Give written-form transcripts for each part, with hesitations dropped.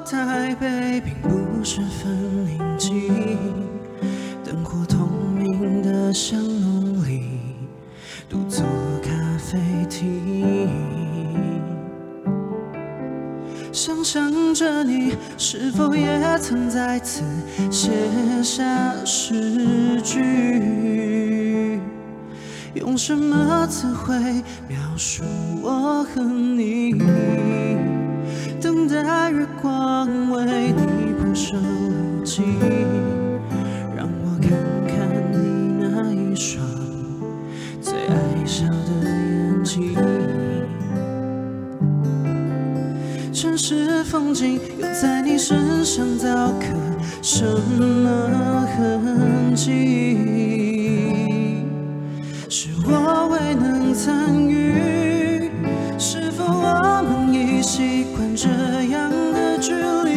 台北并不是分灵机，灯火通明的巷弄里，独坐咖啡厅，想象着你是否也曾在此写下诗句，用什么词汇描述我和你？等待月光为你铺设路径，让我看看你那一双最爱笑的眼睛。城市风景又在你身上凿刻什么痕迹？是我未能参与，是否我们已习惯这样的距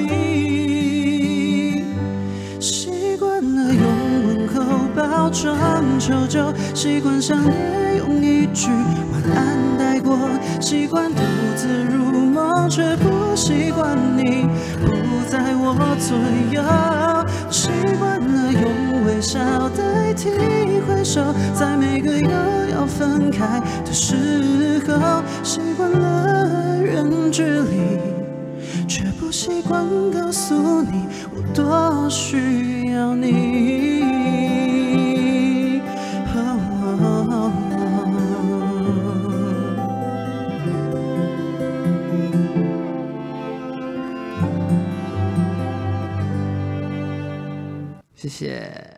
离？习惯了用问候包装求救，习惯想念用一句晚安带过，习惯独自入梦，却不习惯你不在我左右。习惯了用微笑代替挥手，在每个又要分开的时候，习惯了远距离，却不习惯告诉你我多需要你。 谢谢。